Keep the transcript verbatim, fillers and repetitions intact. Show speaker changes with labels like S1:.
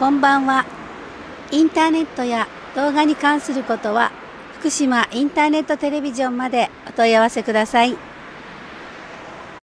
S1: こんばんは。インターネットや動画に関することは、福島インターネットテレビジョンまでお問い合わせください。